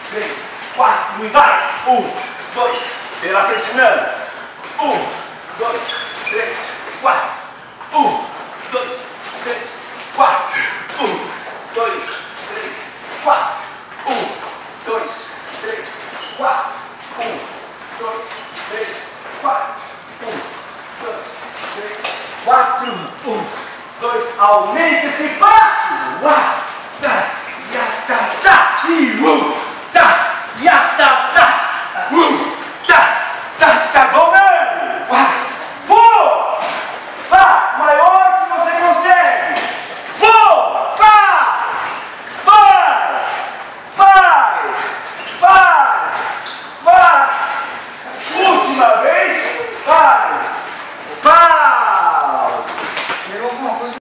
3, 4, e vai! 1, 2, pela frente, Nana. 1, 2, 3, 4. 1, 2, 3, 4. 1, 2, 3, 4.